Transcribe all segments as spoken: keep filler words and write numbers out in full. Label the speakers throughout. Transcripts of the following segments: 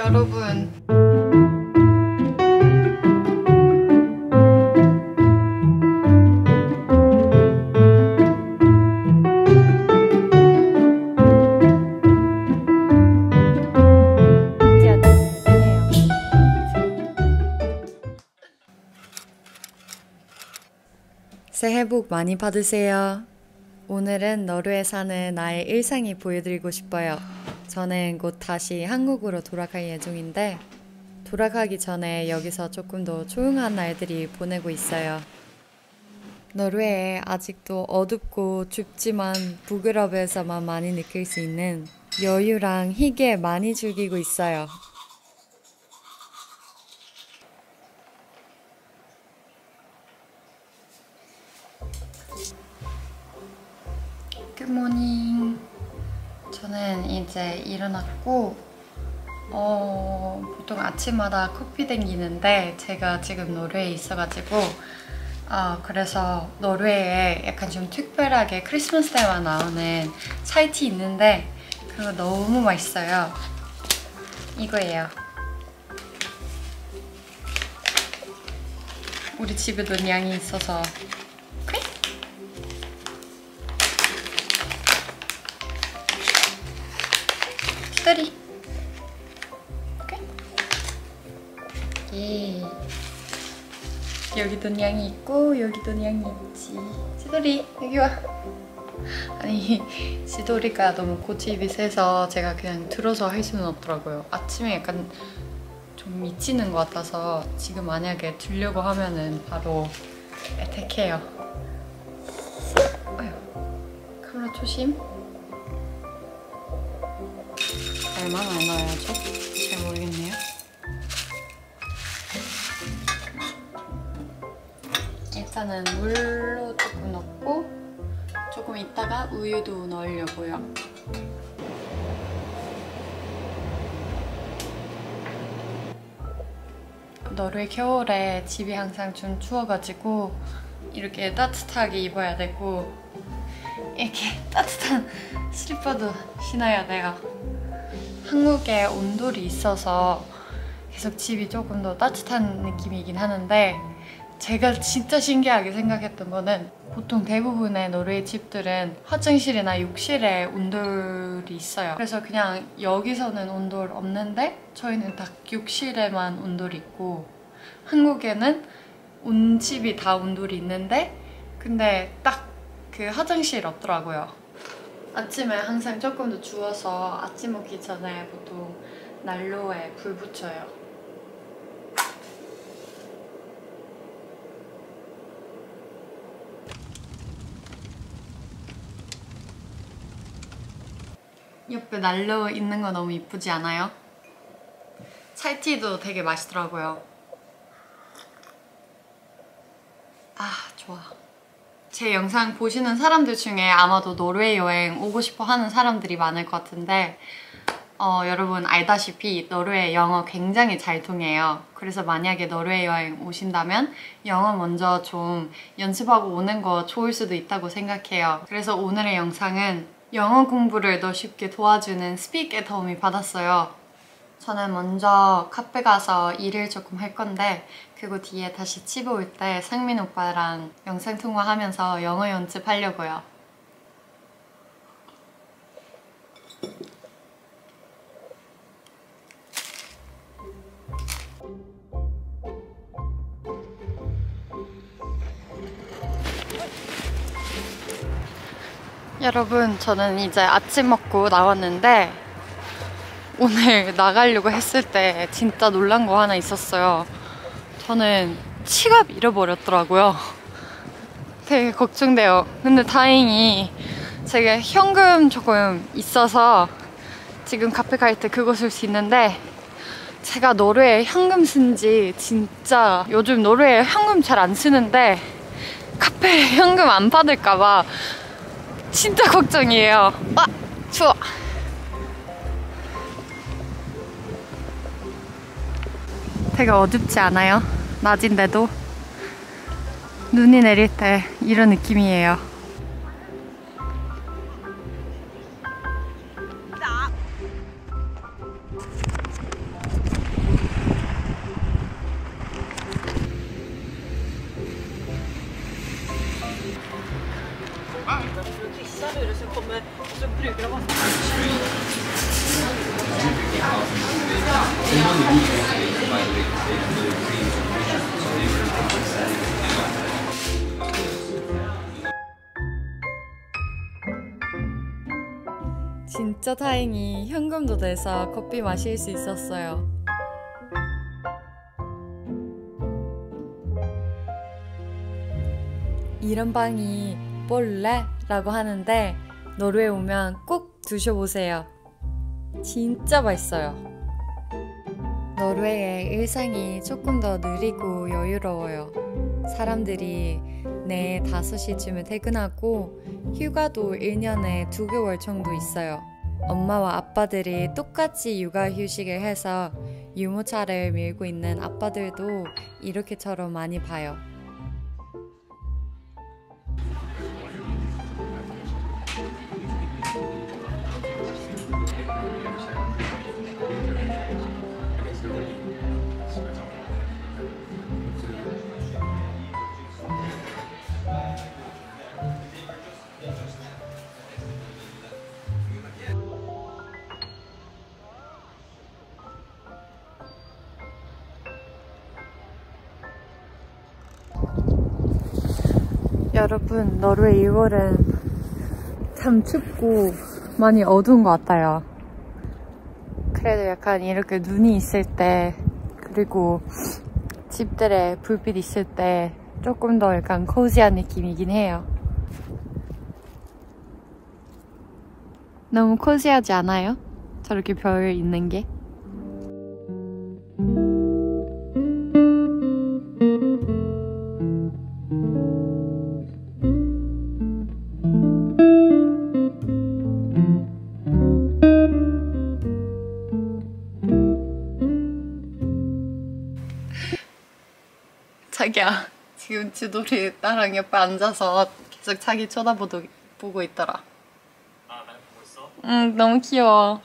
Speaker 1: 여러분,
Speaker 2: 새해 복 많이 받으세요. 오늘은 너르웨이 사는 나의 일상이 보여드리고 싶어요. 저는 곧 다시 한국으로 돌아갈 예정인데 돌아가기 전에 여기서 조금 더 조용한 날들이 보내고 있어요. 너르웨이에 아직도 어둡고 춥지만 북유럽에서만 많이 느낄 수 있는 여유랑 희게 많이 즐기고 있어요. 굿모닝. 저는 이제 일어났고 어, 보통 아침마다 커피 댕기는데 제가 지금 노르웨이에 있어가지고 어, 그래서 노르웨이에 약간 좀 특별하게 크리스마스 때만 나오는 차이티 있는데 그거 너무 맛있어요. 이거예요. 우리 집에도 냥이 있어서 시도리. 예. 여기도 냥이 있고 여기도 냥이 있지. 시도리 여기 와. 아니 시도리가 너무 고집이 세서 제가 그냥 들어서 할 수는 없더라고요. 아침에 약간 좀 미치는 것 같아서 지금 만약에 들려고 하면은 바로 애택해요. 어휴, 카메라 조심. 얼마나 넣어야죠? 잘 모르겠네요. 일단은 물로 조금 넣고 조금 있다가 우유도 넣으려고요. 너르웨이 겨울에 집이 항상 좀 추워가지고 이렇게 따뜻하게 입어야 되고 이렇게 따뜻한 슬리퍼도 신어야 돼요. 한국에 온돌이 있어서 계속 집이 조금 더 따뜻한 느낌이긴 하는데 제가 진짜 신기하게 생각했던 거는 보통 대부분의 노르웨이 집들은 화장실이나 욕실에 온돌이 있어요. 그래서 그냥 여기서는 온돌 없는데 저희는 딱 욕실에만 온돌이 있고 한국에는 온 집이 다 온돌이 있는데 근데 딱 그 화장실 없더라고요. 아침에 항상 조금 더 추워서 아침 먹기 전에 보통 난로에 불 붙여요. 옆에 난로 있는 거 너무 이쁘지 않아요? 차이티도 되게 맛있더라고요. 아, 좋아. 제 영상 보시는 사람들 중에 아마도 노르웨이 여행 오고 싶어 하는 사람들이 많을 것 같은데 어, 여러분 알다시피 노르웨이 영어 굉장히 잘 통해요. 그래서 만약에 노르웨이 여행 오신다면 영어 먼저 좀 연습하고 오는 거 좋을 수도 있다고 생각해요. 그래서 오늘의 영상은 영어 공부를 더 쉽게 도와주는 스픽에 도움이 받았어요. 저는 먼저 카페 가서 일을 조금 할 건데 그리고 뒤에 다시 집에 올 때 상민 오빠랑 영상통화하면서 영어 연습하려고요. 여러분, 저는 이제 아침 먹고 나왔는데 오늘 나가려고 했을 때 진짜 놀란 거 하나 있었어요. 저는 지갑 잃어버렸더라고요. 되게 걱정돼요. 근데 다행히 제가 현금 조금 있어서 지금 카페 갈 때 그거 쓸 수 있는데 제가 노르웨이에 현금 쓴 지 진짜 요즘 노르웨이에 현금 잘 안 쓰는데 카페에 현금 안 받을까봐 진짜 걱정이에요. 아! 추워! 되게 어둡지 않아요? 낮인데도 눈이 내릴 때 이런 느낌이에요. 진짜 다행히 현금도 내서 커피 마실 수 있었어요. 이런 빵이 볼레 라고 하는데 노르웨이 오면 꼭 드셔보세요. 진짜 맛있어요. 노르웨이의 일상이 조금 더 느리고 여유로워요. 사람들이 네 다섯 시쯤에 퇴근하고 휴가도 일 년에 두 개월 정도 있어요. 엄마와 아빠들이 똑같이 육아휴직을 해서 유모차를 밀고 있는 아빠들도 이렇게처럼 많이 봐요. 여러분, 노르웨이 이월은 참 춥고 많이 어두운 것 같아요. 그래도 약간 이렇게 눈이 있을 때, 그리고 집들에 불빛 있을 때 조금 더 약간 코지한 느낌이긴 해요. 너무 코지하지 않아요? 저렇게 별 있는 게? 자기야, 지금 지돌이 나랑 옆에 앉아서 계속 자기 쳐다보고 보고 있더라.
Speaker 1: 아, 날 보고 있어?
Speaker 2: 응, 너무 귀여워.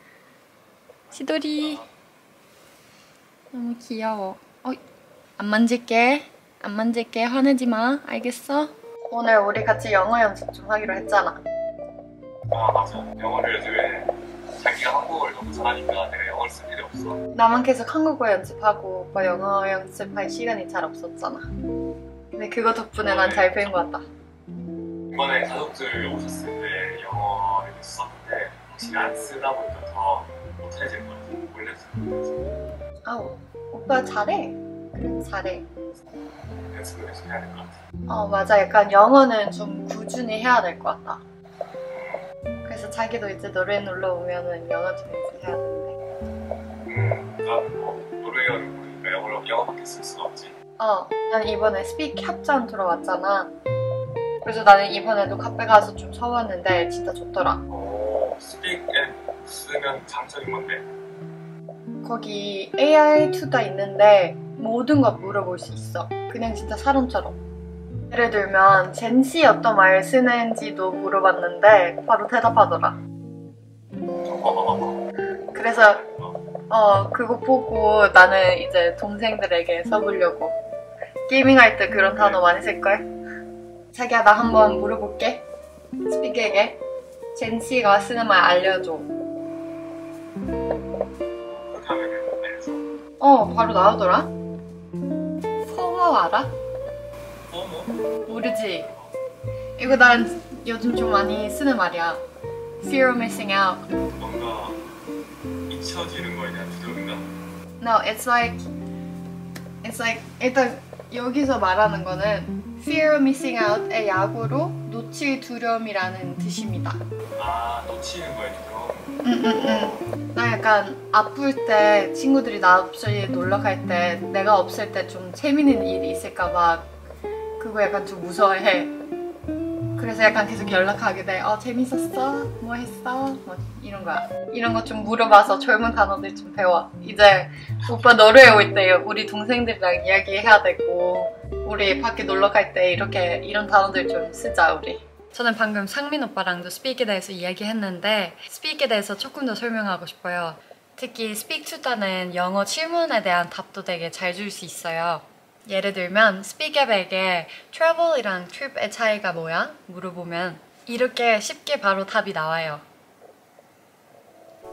Speaker 2: 지돌이 너무 귀여워. 어, 안 만질게. 안 만질게. 화내지 마. 알겠어? 오늘 우리 같이 영어 연습 좀 하기로 했잖아.
Speaker 1: 아, 맞아. 영어를 요즘에 자기가 한국어를 너무 잘하니까 내가 영어를 쓸 일이 없어.
Speaker 2: 나만 계속 한국어 연습하고 오빠 영어 연습할 시간이 잘 없었잖아. 근데 그거 덕분에 난 잘 배운 것 같다.
Speaker 1: 이번에 가족들 오셨을 때 영어를 썼는데 확실히 안 쓰다 보니까 더 못해지는 것 같아. 원래 쓰는 거지.
Speaker 2: 아우, 오빠 잘해. 그래도 잘해.
Speaker 1: 연습을 계속 해야 될 것 같아.
Speaker 2: 어, 맞아. 약간 영어는 좀 꾸준히 해야 될 것 같다. 그래서 자기도 이제 노래 놀러 오면은 영어 좀 연습해야 되는데.
Speaker 1: 음, 나는 뭐 노래를 모르니까 영어로, 영어밖에 쓸 수가 없지.
Speaker 2: 어, 난 이번에 스피ክ 협찬 들어왔잖아. 그래서 나는 이번에도 카페 가서 좀 쳐봤는데 진짜 좋더라.
Speaker 1: 오, 스픽에 쓰면 장점이 뭔데?
Speaker 2: 거기 에이아이 툴가 있는데 모든 것 물어볼 수 있어. 그냥 진짜 사람처럼. 예를 들면 젠씨 어떤 말 쓰는지도 물어봤는데 바로 대답하더라. 그래서 어 그거 보고 나는 이제 동생들에게 써보려고. 게이밍할 때 그런 단어 많이 쓸걸? 자기야, 나 한번 물어볼게. 스피크에게 젠씨가 쓰는 말 알려줘.
Speaker 1: 그렇게 하면 알려줘.
Speaker 2: 어, 바로 나오더라. 포모 알아?
Speaker 1: 포모?
Speaker 2: 모르지? 이거 난 요즘 좀 많이 쓰는 말이야. Fear of missing out.
Speaker 1: 뭔가 잊혀지는 거에 대한 두려움인가?
Speaker 2: No, it's like It's like 일단 여기서 말하는 거는 Fear of missing out의 약어로 놓칠 두려움이라는 뜻입니다.
Speaker 1: 아, 놓치는 거에 두려움?
Speaker 2: 응응응. 나 약간 아플 때 친구들이 나 없이 놀러 갈 때 내가 없을 때 좀 재밌는 일이 있을까봐 그거 약간 좀 무서워해. 그래서 약간 계속 연락하게 돼. 어, 재밌었어? 뭐 했어? 뭐 이런 거야. 이런 거 좀 물어봐서 젊은 단어들 좀 배워. 이제 오빠 노르웨이 올 때 우리 동생들이랑 이야기해야 되고 우리 밖에 놀러 갈 때 이렇게 이런 단어들 좀 쓰자 우리. 저는 방금 상민 오빠랑도 스피크에 대해서 이야기했는데 스피크에 대해서 조금 더 설명하고 싶어요. 특히 스피크 투자는 영어 질문에 대한 답도 되게 잘 줄 수 있어요. 예를 들면 스피크 앱에게 travel이랑 trip의 차이가 뭐야? 물어보면 이렇게 쉽게 바로 답이 나와요.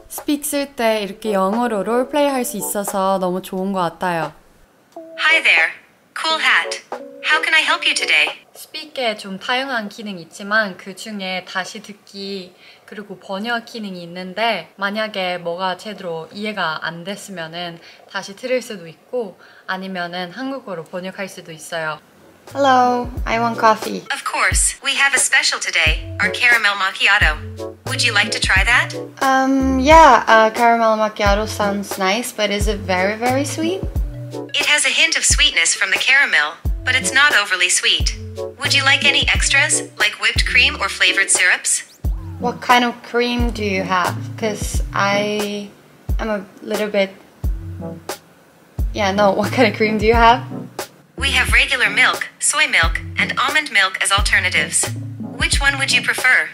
Speaker 2: 스픽 쓸 때 이렇게 영어로 롤플레이 할 수 있어서 너무 좋은 것 같아요.
Speaker 3: Hi there. Cool hat. How can I help you today?
Speaker 2: 스픽에 좀 다양한 기능이 있지만 그 중에 다시 듣기 그리고 번역 기능이 있는데 만약에 뭐가 제대로 이해가 안 됐으면은 다시 들을 수도 있고 아니면은 한국어로 번역할 수도 있어요. Hello, I want coffee.
Speaker 3: Of course. We have a special today, our caramel macchiato. Would you like to try that?
Speaker 2: Um, yeah, uh, caramel macchiato sounds nice, but is it very, very sweet?
Speaker 3: It has a hint of sweetness from the caramel, but it's not overly sweet. Would you like any extras, like whipped cream or flavored syrups?
Speaker 2: What kind of cream do you have? Because I am a little bit... Yeah, no, what kind of cream do you have?
Speaker 3: We have regular milk, soy milk, and almond milk as alternatives. Which one would you prefer?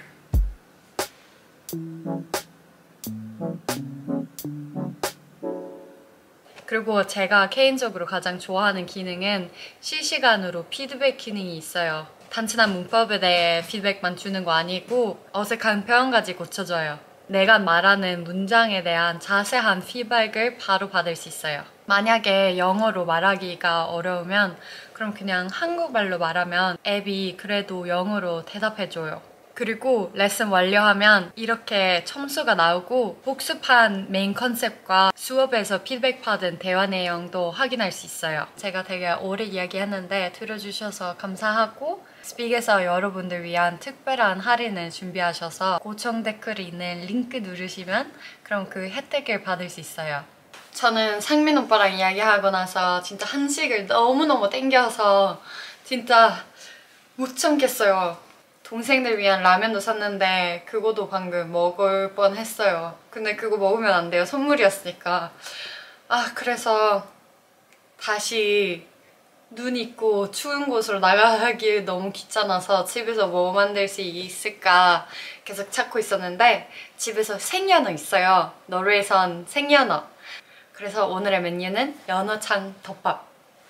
Speaker 2: 그리고 제가 개인적으로 가장 좋아하는 기능은 실시간으로 피드백 기능이 있어요. 단순한 문법에 대해 피드백만 주는 거 아니고 어색한 표현까지 고쳐줘요. 내가 말하는 문장에 대한 자세한 피드백을 바로 받을 수 있어요. 만약에 영어로 말하기가 어려우면 그럼 그냥 한국말로 말하면 앱이 그래도 영어로 대답해줘요. 그리고 레슨 완료하면 이렇게 첨수가 나오고 복습한 메인 컨셉과 수업에서 피드백받은 대화 내용도 확인할 수 있어요. 제가 되게 오래 이야기했는데 들어주셔서 감사하고 스픽에서 여러분들 위한 특별한 할인을 준비하셔서 고정 댓글에 있는 링크 누르시면 그럼 그 혜택을 받을 수 있어요. 저는 상민 오빠랑 이야기하고 나서 진짜 한식을 너무너무 땡겨서 진짜 못 참겠어요. 동생들 위한 라면도 샀는데 그거도 방금 먹을 뻔했어요. 근데 그거 먹으면 안 돼요. 선물이었으니까. 아, 그래서 다시 눈 있고 추운 곳으로 나가기 너무 귀찮아서 집에서 뭐 만들 수 있을까 계속 찾고 있었는데 집에서 생연어 있어요. 노르웨이산 생연어. 그래서 오늘의 메뉴는 연어창 덮밥.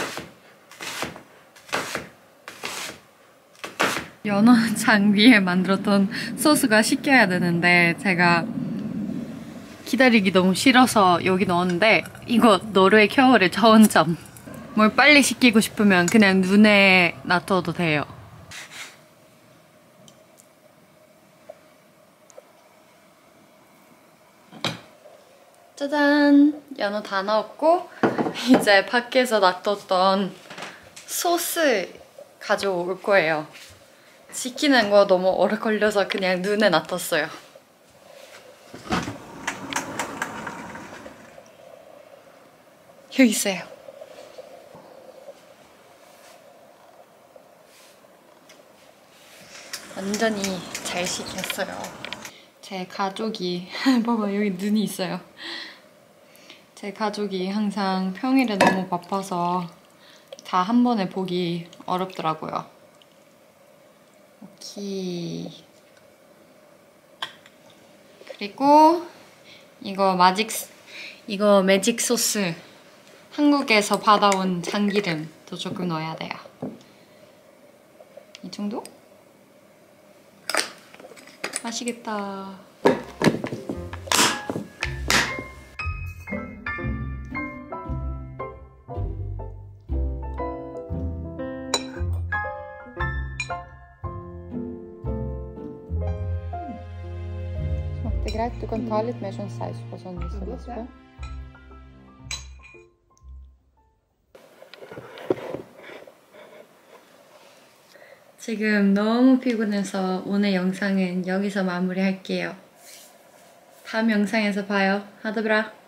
Speaker 2: 연어창 위에 만들었던 소스가 식혀야 되는데 제가 기다리기 너무 싫어서 여기 넣었는데 이거 노르웨이 겨울의 좋은 점. 뭘 빨리 식히고 싶으면 그냥 눈에 놔둬도 돼요. 짜잔! 연어 다 넣었고 이제 밖에서 놔뒀던 소스 가져올 거예요. 식히는 거 너무 오래 걸려서 그냥 눈에 놔뒀어요. 여기 있어요. 완전히 잘 식혔어요. 제 가족이 봐봐 여기 눈이 있어요. 제 가족이 항상 평일에 너무 바빠서 다 한 번에 보기 어렵더라고요. 오케이. 그리고 이거 마직 이거 매직 소스 한국에서 받아온 참기름도 조금 넣어야 돼요. 이 정도? 맛있겠다.
Speaker 4: Smakte greit. Du kan ta litt mer sånn saus på sånn hvis du har lyst på.
Speaker 2: 지금 너무 피곤해서 오늘 영상은 여기서 마무리할게요. 다음 영상에서 봐요. 하드브라.